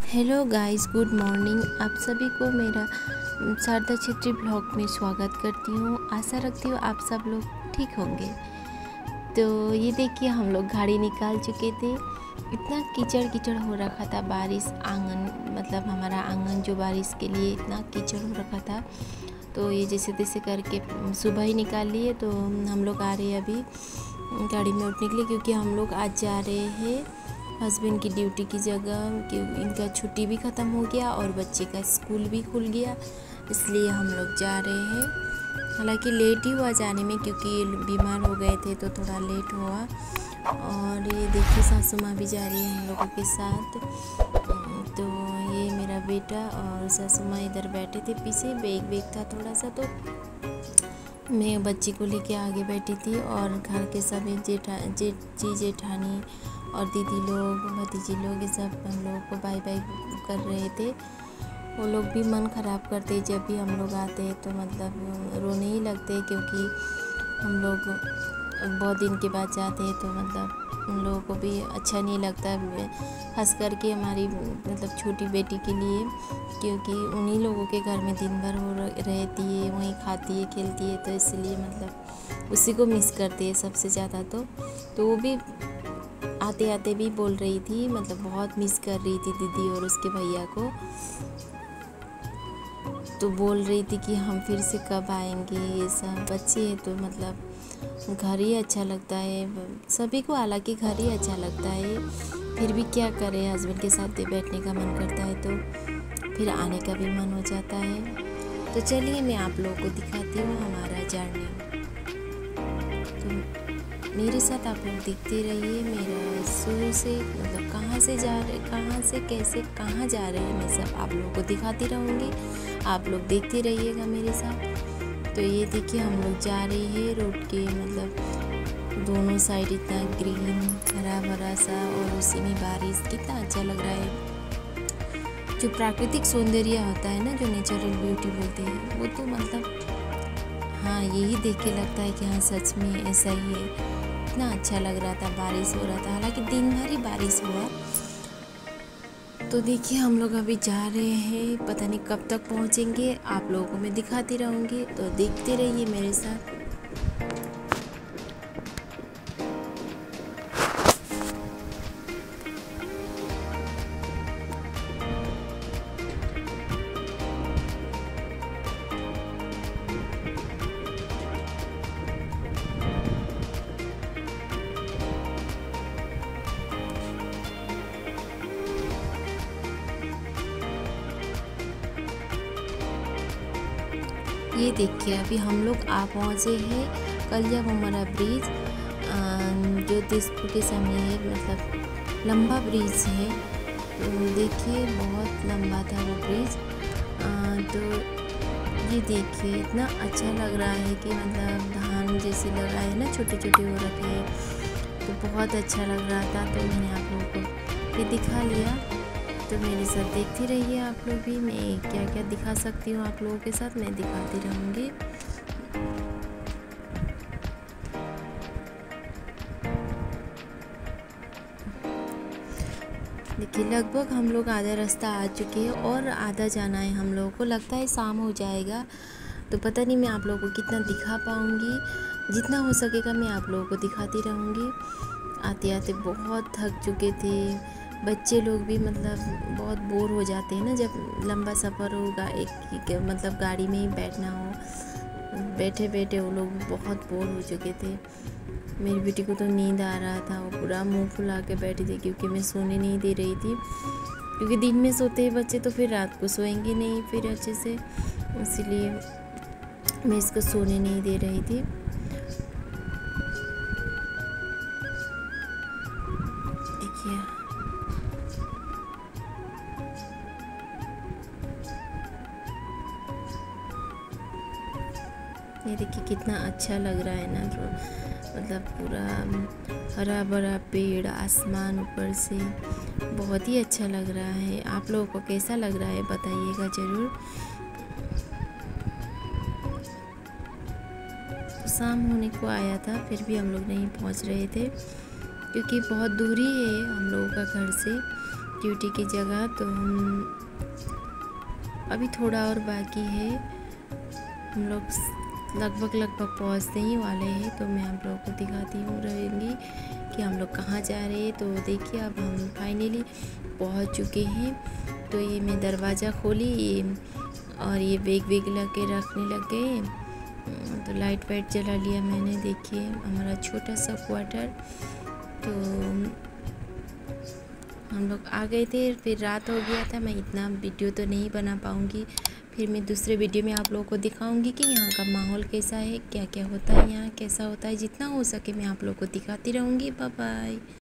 Hello guys, good morning. आप सभी को मेरा शारदा छेत्री ब्लॉग में स्वागत करती हूँ। आशा रखती हूँ आप सब लोग ठीक होंगे। तो ये देखिए, हम लोग गाड़ी निकाल चुके थे। इतना कीचड़ कीचड़ हो रखा था, बारिश आंगन मतलब हमारा आंगन जो बारिश के लिए इतना कीचड़ हो रखा था। तो ये जैसे तैसे करके सुबह ही निकाल लिए। तो हम लोग आ रहे हैं अभी गाड़ी में उठने के लिए, क्योंकि हम लोग आज जा रहे हैं हस्बैंड की ड्यूटी की जगह। कि इनका छुट्टी भी ख़त्म हो गया और बच्चे का स्कूल भी खुल गया, इसलिए हम लोग जा रहे हैं। हालांकि लेट ही हुआ जाने में, क्योंकि बीमार हो गए थे तो थोड़ा लेट हुआ। और ये देखिए, सासू माँ भी जा रही है हम लोगों के साथ। तो ये मेरा बेटा और सासू माँ इधर बैठे थे पीछे, बैग था थोड़ा सा, तो मैं बच्ची को लेके आगे बैठी थी। और घर के सभी जेठानी और दीदी लोग, भतीजी लोग, ये सब हम लोगों को बाय बाय कर रहे थे। वो लोग भी मन ख़राब करते जब भी हम लोग आते हैं, तो मतलब रोने ही लगते, क्योंकि हम लोग बहुत दिन के बाद जाते हैं, तो मतलब उन लोगों को भी अच्छा नहीं लगता, खास करके हमारी मतलब छोटी बेटी के लिए, क्योंकि उन्हीं लोगों के घर में दिन भर वो रहती है, वहीं खाती है, खेलती है, तो इसलिए मतलब उसी को मिस करती है सबसे ज़्यादा। तो वो भी आते आते भी बोल रही थी, मतलब बहुत मिस कर रही थी दीदी और उसके भैया को। तो बोल रही थी कि हम फिर से कब आएंगे। ये सब बच्चे हैं तो मतलब घर ही अच्छा लगता है सभी को, हालांकि घर ही अच्छा लगता है। फिर भी क्या करें, हस्बैंड के साथ बैठने का मन करता है तो फिर आने का भी मन हो जाता है। तो चलिए मैं आप लोगों को दिखाती हूँ हमारा जर्नी। तो मेरे साथ आप लोग देखते रहिए, मेरा शुरू से मतलब कहाँ से कैसे कहाँ जा रहे हैं, मैं सब आप लोगों को दिखाती रहूँगी। आप लोग देखते रहिएगा मेरे साथ। तो ये देखिए, हम लोग जा रहे हैं रोड के मतलब दोनों साइड इतना ग्रीन हरा भरा सा, और उसी में बारिश, कितना अच्छा लग रहा है। जो प्राकृतिक सौंदर्य होता है ना, जो नेचुरल ब्यूटी बोलते हैं, वो तो मतलब हाँ, यही देख के लगता है कि हाँ सच में ऐसा ही है। इतना अच्छा लग रहा था, बारिश हो रहा था, हालांकि दिन भर ही बारिश हुआ। तो देखिए, हम लोग अभी जा रहे हैं, पता नहीं कब तक पहुंचेंगे, आप लोगों को मैं दिखाती रहूँगी, तो देखते रहिए मेरे साथ। ये देखिए, अभी हम लोग आ पहुँचे हैं कलिया भूमरा ब्रिज, जो तेजपुर के सामने है, मतलब लंबा ब्रिज है। तो देखिए, बहुत लंबा था वो ब्रिज। तो ये देखिए, इतना अच्छा लग रहा है कि मतलब धान जैसे लग रहा है ना, छोटे छोटे हो रखे हैं, तो बहुत अच्छा लग रहा था। तो मैंने आप लोगों को ये दिखा लिया। तो मेरे साथ देखते रहिए आप लोग भी, मैं क्या क्या दिखा सकती हूँ आप लोगों के साथ मैं दिखाती रहूँगी। देखिए, लगभग हम लोग आधा रास्ता आ चुके हैं और आधा जाना है हम लोगों को। लगता है शाम हो जाएगा, तो पता नहीं मैं आप लोगों को कितना दिखा पाऊँगी। जितना हो सकेगा मैं आप लोगों को दिखाती रहूँगी। आते आते बहुत थक चुके थे, बच्चे लोग भी मतलब बहुत बोर हो जाते हैं ना, जब लंबा सफ़र होगा, एक मतलब गाड़ी में ही बैठना हो, बैठे बैठे वो लोग बहुत बोर हो चुके थे। मेरी बेटी को तो नींद आ रहा था, वो पूरा मुंह फुला के बैठी थी, क्योंकि मैं सोने नहीं दे रही थी, क्योंकि दिन में सोते हैं बच्चे तो फिर रात को सोएंगे नहीं फिर अच्छे से, इसीलिए मैं इसको सोने नहीं दे रही थी। देखिए, ये देखिए कितना अच्छा लग रहा है ना, मतलब पूरा हरा भरा पेड़, आसमान ऊपर से, बहुत ही अच्छा लग रहा है। आप लोगों को कैसा लग रहा है बताइएगा ज़रूर। तो शाम होने को आया था, फिर भी हम लोग नहीं पहुंच रहे थे, क्योंकि बहुत दूरी है हम लोगों का घर से। ड्यूटी की जगह। तो हम अभी थोड़ा और बाकी है, हम लोग लगभग पहुंचने ही वाले हैं। तो मैं आप लोगों को दिखाती हूँ रहेंगी कि हम लोग कहाँ जा रहे हैं। तो देखिए अब हम फाइनली पहुंच चुके हैं। तो ये मैं दरवाज़ा खोली और ये बैग लगे रखने लग गए। तो लाइट वाइट जला लिया मैंने। देखिए हमारा छोटा सा क्वार्टर। तो हम लोग आ गए थे, फिर रात हो गया था। मैं इतना वीडियो तो नहीं बना पाऊँगी, फिर मैं दूसरे वीडियो में आप लोगों को दिखाऊंगी कि यहाँ का माहौल कैसा है, क्या क्या होता है यहाँ, कैसा होता है। जितना हो सके मैं आप लोगों को दिखाती रहूँगी। Bye bye.